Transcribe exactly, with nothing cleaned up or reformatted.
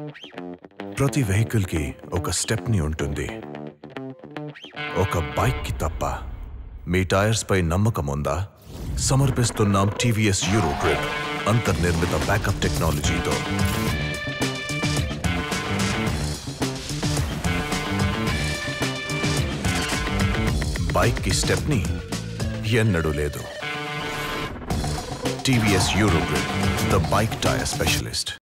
ప్రతి వెహికల్ కి ఒక స్టెప్ని ఉంటుంది. ఒక బైక్ కి తప్ప. మీ టైర్స్ పై నమ్మకం ఉందా? సమర్పిస్తున్నాం టీవీఎస్ యూరోగ్రిప్ అంతర్నిర్మిత బ్యాకప్ టెక్నాలజీతో. బైక్ కి స్టెప్ని ఎన్నడూ లేదు. T V S Eurogrip, the Bike Tyre Specialist.